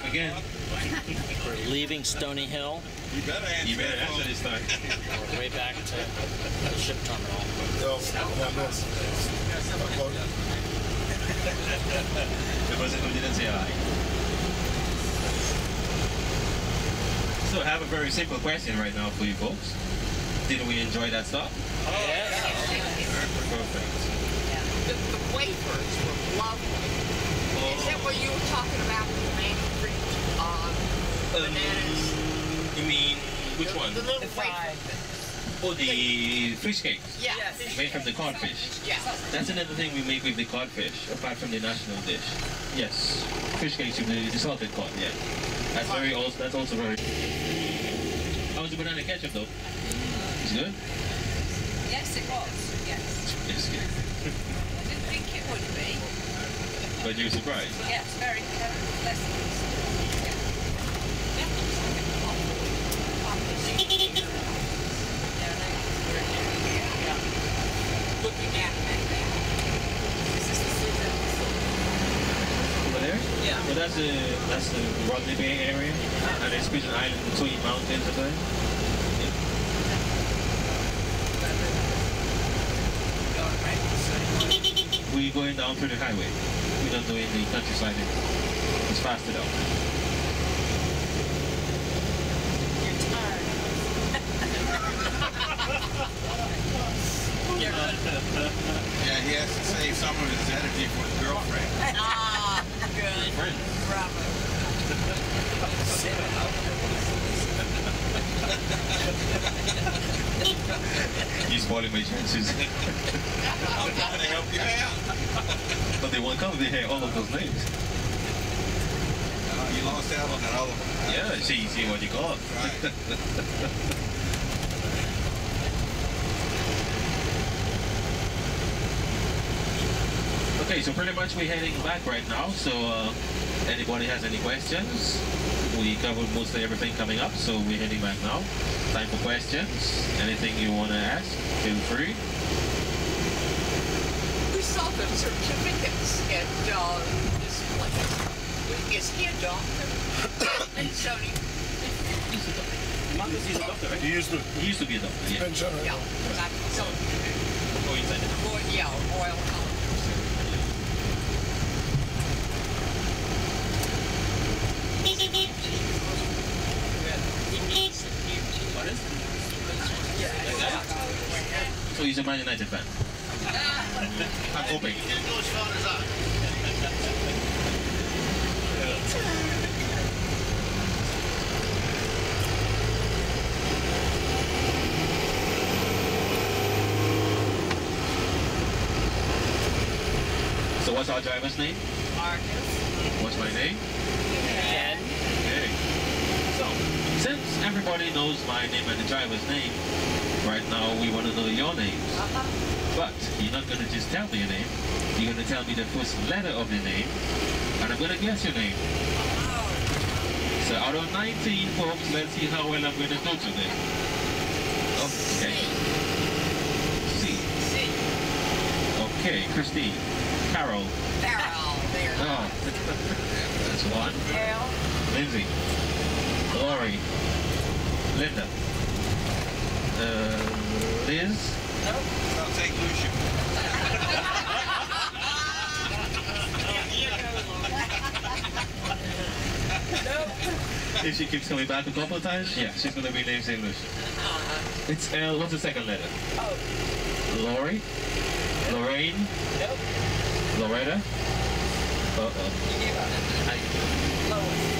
again. We're leaving Stony Hill. You better answer this time. We're way back to the ship terminal. We didn't say hi. So I have a very simple question right now for you folks. Did we enjoy that stop? Oh, yes. Perfect. The wafers were lovely. Is that what you were talking about with the main fruit? Bananas? You mean, which one? The little wafer. Oh, the fish cakes? Yeah. Made from the codfish? Yeah. That's another thing we make with the codfish, apart from the national dish. Yes. Fish cakes with the salted cod, yeah. That's also very... How's the banana ketchup though? It's good? Yes, it was. Yes. It's good. I didn't think it would be. But you were surprised? Yes, very, very pleasant. Looking at it. Is this the soup? Over there? Yeah. Well, that's the Rodney Bay area, and it's an island between mountains or something. We're going down through the highway. We don't do it in the countryside. It's faster down. You're tired. Yeah, he has to save some of his energy for his girlfriend. Ah, good. Friends. Bravo. You're spoiling my chances. I'm trying to help you out. But they won't come if they hear all of those names. You lost out on that other one. Right? Yeah, see what you got. Right. Okay, so pretty much we're heading back right now. So anybody has any questions? We covered mostly everything coming up, so we're heading back now. Time for questions. Anything you want to ask, feel free. We saw the certificates at this place. Is he a doctor? And Sony. Marcus is a doctor, right? He used to be a doctor, yeah. Yeah. So, Oh, you said that. yeah, oil color. What is? So he's a Man United fan. I'm hoping. So what's our driver's name? Marcus. What's my name? Ken. Okay. So, since everybody knows my name and the driver's name, right now we want to know your names. But you're not going to just tell me your name. You're going to tell me the first letter of your name, and I'm going to guess your name. So out of 19 folks, let's see how well I'm going to do today. Okay. C. Okay, Christine. Carol. Carol. There. Oh, that's one. Carol. Lindsay. Lori. Linda. Liz. Nope. I'll take Lucia. Nope. If she keeps coming back a couple of times, yeah, she's going to be named St. Lucia. It's L. What's the second letter? Oh. Lori. Lorraine. Nope. Loretta. Uh-oh. Lois.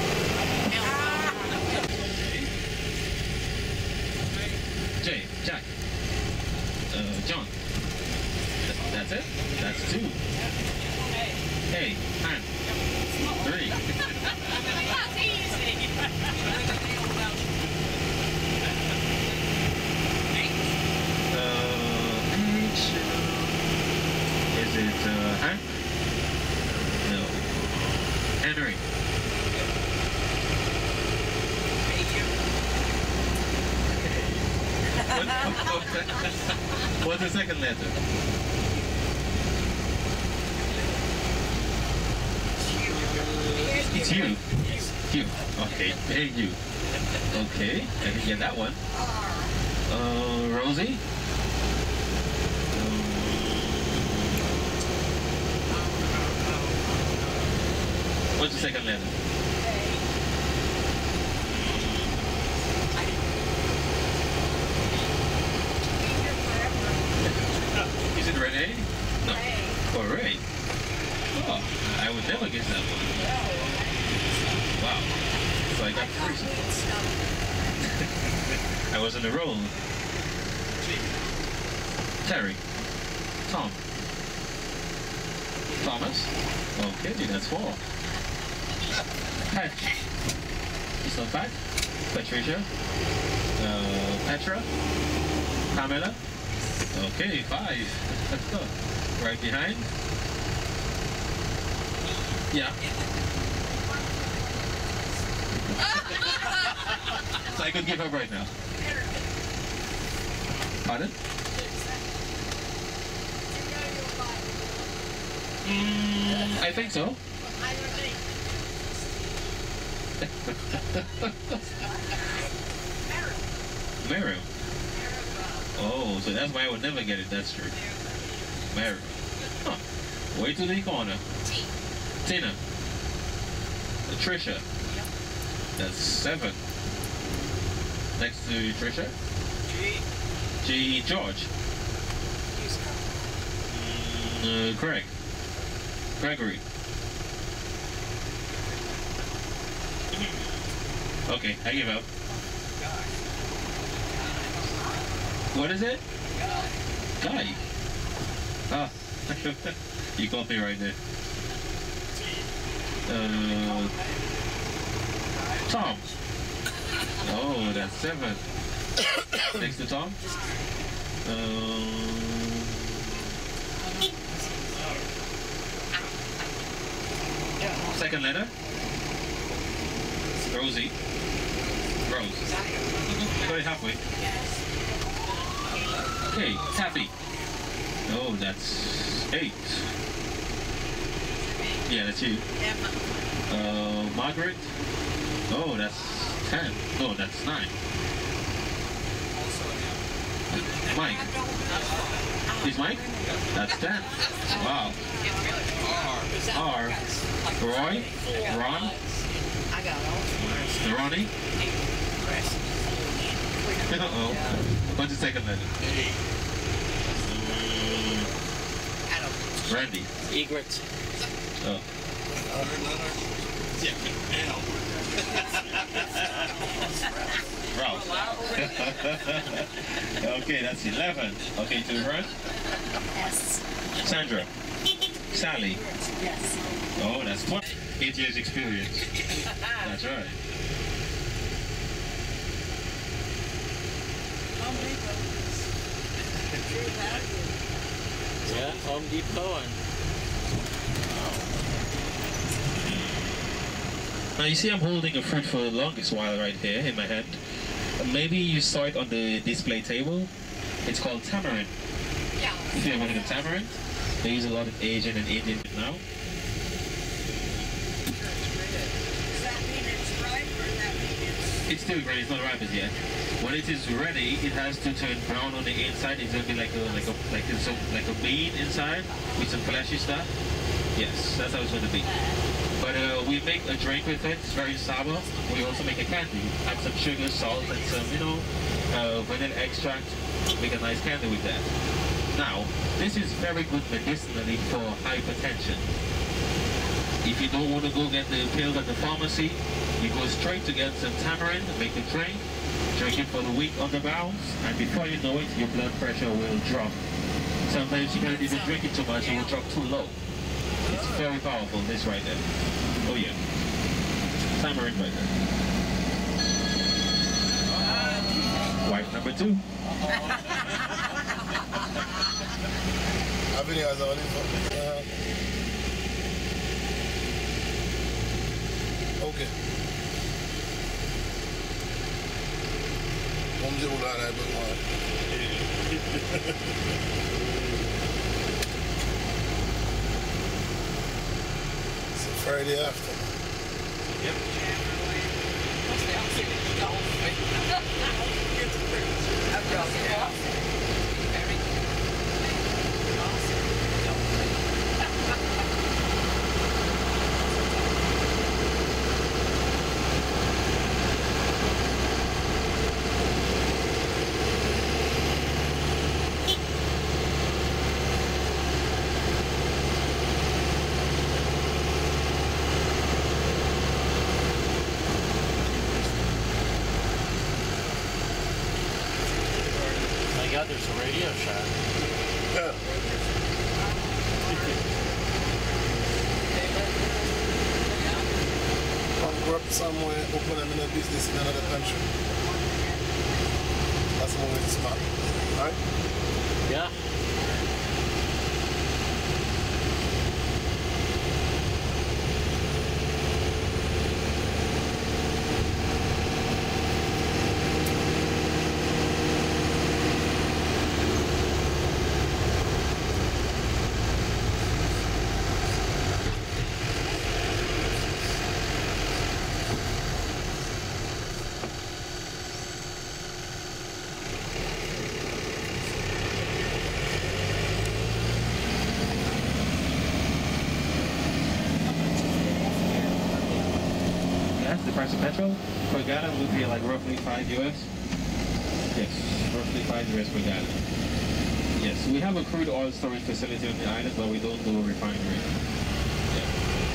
Jay. Jack. John. That's it? That's two. Hey. Han. Three. That's easy. H. Is it, Han? No. Henry. What's the second letter? It's you. You. Okay, thank you. Okay, I can get that one. Rosie? What's the second letter? Is it Renee? No. Oh, Ray. Oh, I would never guess that one. Wow. So I got three. I was on the roll. Terry. Tom. Thomas. Okay, that's 4. Pat. You still Pat? Patricia. Petra. Pamela. Okay, 5. Let's go. Right behind. Yeah. So I could give up right now. Pardon? I think so. Meryl. Oh, so that's why I would never get it. That's true. Meryl. Huh. Way to the corner. Tina. Trisha. That's 7. Next to Trisha. G. George. Craig. Gregory. Okay, I give up. What is it? Guy. Ah, you got me right there. Tom. Oh, that's 7. Next to Tom. Second letter. Rosie. Rose. Got it halfway. Okay, Taffy. Oh, that's 8. Yeah, that's you. Margaret. Oh, that's 10. No, that's 9. Mike. Is Mike? That's 10. Wow. R. Roy. Ron. Ronnie. Uh-oh. What's the second letter? Randy. Egret. Oh. Ralph. Okay, that's 11. Okay, to the front. Yes. Sandra. Sally. Yes. Oh, that's 20. 8 years experience. That's right. Yeah, Home Depot and Now you see I'm holding a fruit for the longest while right here in my hand. Maybe you saw it on the display table. It's called tamarind. Yeah. If you ever heard of tamarind, they use a lot of Asian and Indian now. Does that mean it's ripe or does that mean it's... It's still green, it's not ripe as yet. When it is ready, it has to turn brown on the inside. It's gonna be like a bean inside with some fleshy stuff. Yes, that's how it's gonna be. But we make a drink with it. It's very sour. We also make a candy. Add some sugar, salt, and some, vanilla extract. Make a nice candy with that. Now, this is very good medicinally for hypertension. If you don't want to go get the pill at the pharmacy, you go straight to get some tamarind, make a drink it for the week on the bounce, and before you know it, your blood pressure will drop. Sometimes you can't even drink it too much, it will drop too low. It's very powerful, this right there. Oh yeah. Tamarind right there. Wife number 2. How many guys are on okay. It's a Friday afternoon. Yep. There's a radio shot. Yeah. I'll work somewhere, open a business in another country. That's the moment it's smart. Right? Yeah. The price of petrol per gallon would be like roughly 5 US. Yes, roughly 5 US per gallon. Yes, we have a crude oil storage facility on the island, but we don't do a refinery. Yeah.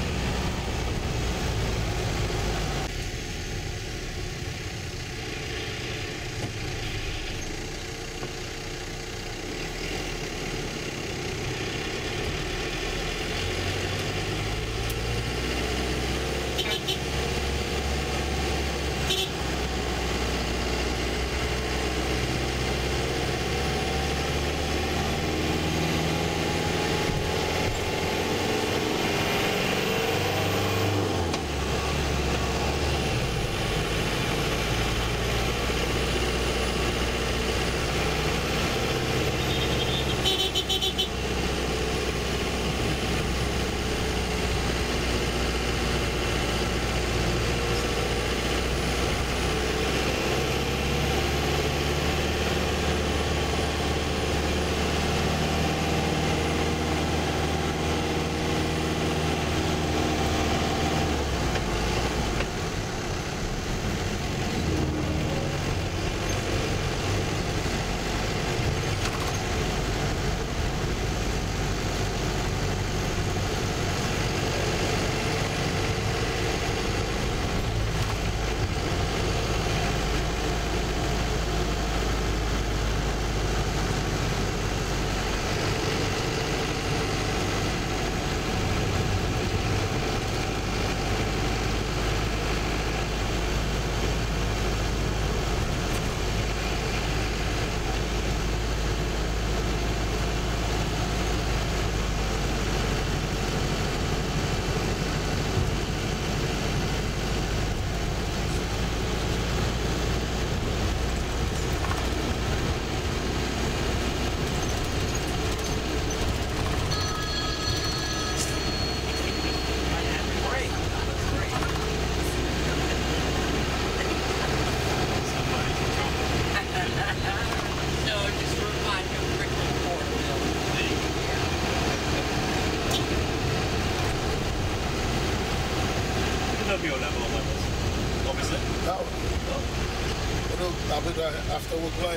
After we're playing.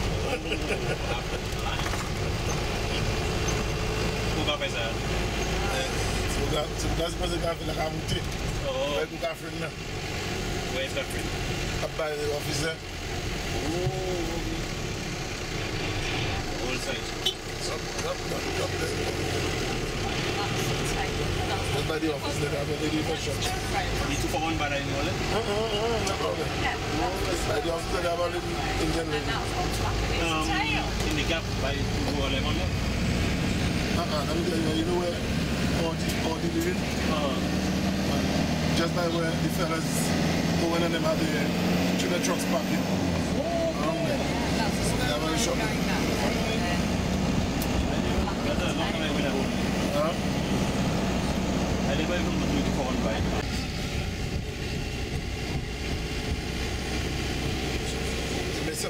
That's because I feel like I'm tea. Where is Catherine now? Where is Catherine? Up by the office there. All sides. Up there. That's by the office there. I'm a lady for shop. You took for one by the wallet? No problem. By the office there, I'm a lady in general. In the gap by the wallet on there? Let me tell you, you know where all the living? Just by where the fellas go in and them have the trailer trucks parking. Around there. They have a shop. That's a long way with a home. I live by home, but you took for one by.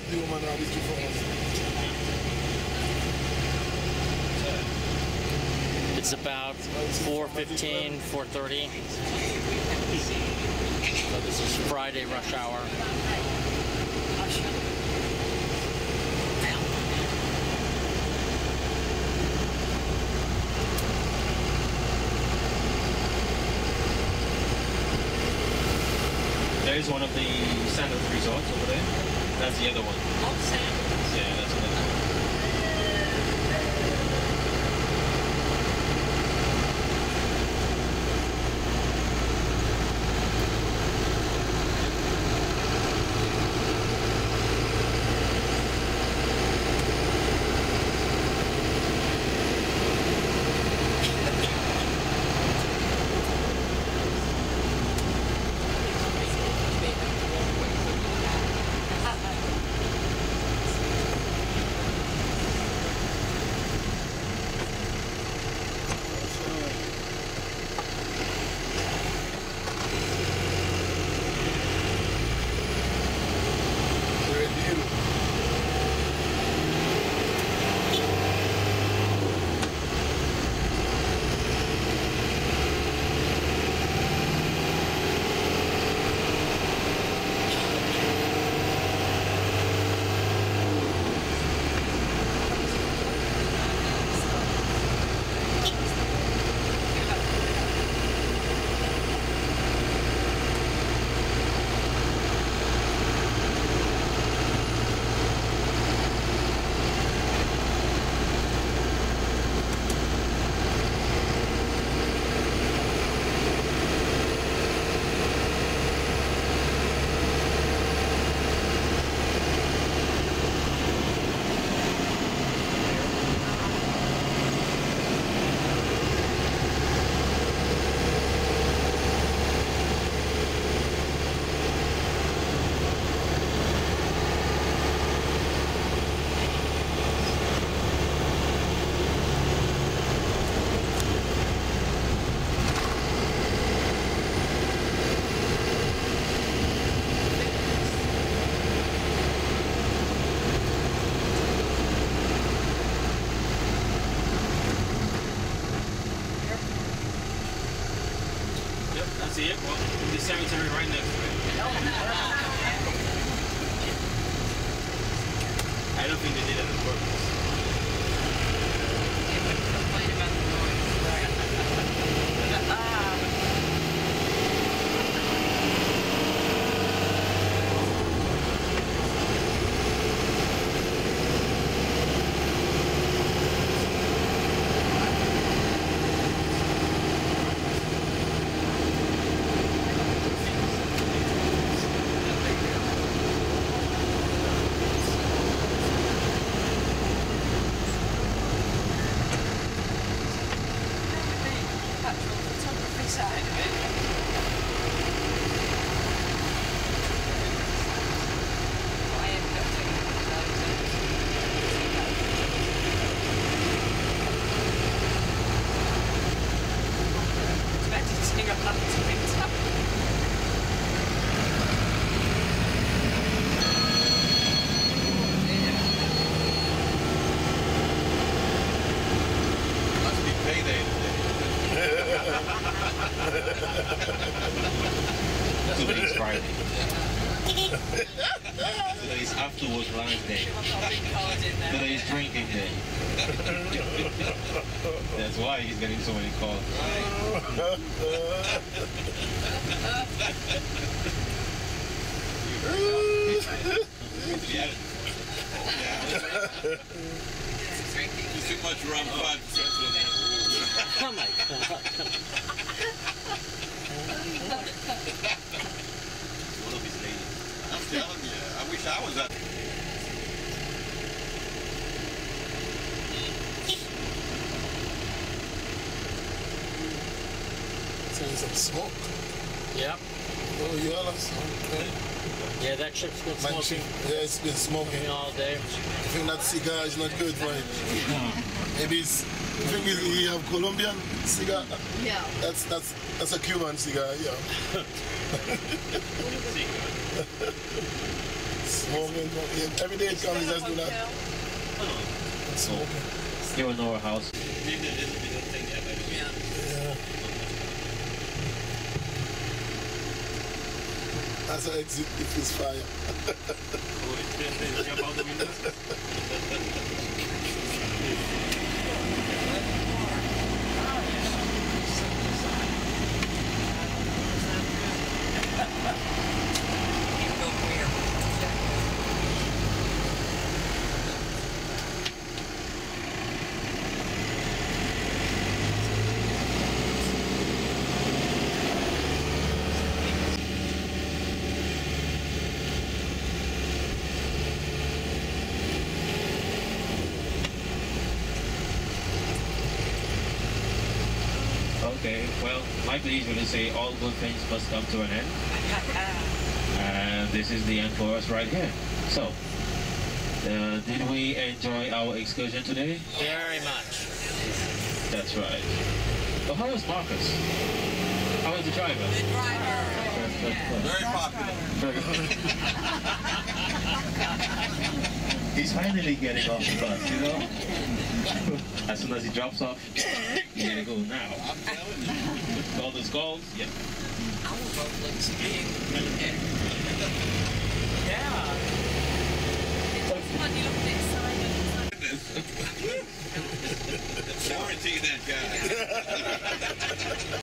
the woman now is too fast. It's about 4:15, 4:30. So this is Friday rush hour. There is one of the Sandals resorts over there. That's the other one. Oh, Sandals. Yeah, that's another one. See it? Well, the cemetery right next to it. I don't think they did it on purpose. They wouldn't complain about the noise. Today's Friday. Today's afterwards lunch day. Today's drinking day. That's why he's getting so many calls. Too much rum fun. Oh my God. One of his ladies. I'm telling you, I wish I was up. There's some smoke. Yep. Oh, yeah, okay. Yeah, that ship's been My smoking. Yeah, it's been smoking. All day. I think that cigar is not good for it. Maybe it's, I think you have Colombian cigar. Yeah. That's a Cuban cigar, yeah. Smoking, yeah, every day it comes, just do that. Smoking. You in our house. Leave the little bit of thing there by the way. Yeah. Yeah. That's an exit if it's fire. Oh, it's jump out the window. You go where? Okay, well, like they usually say, all good things must come to an end. And this is the end for us right here. So, did we enjoy our excursion today? Very much. That's right. Well, how was Marcus? How was the driver? The driver. Very popular. He's finally getting off the bus, you know? As soon as he drops off, you gotta go now. I'm telling you. All those calls, yeah. Our boat looks big. Yeah. It's funny, look at this sign. Guarantee that guy.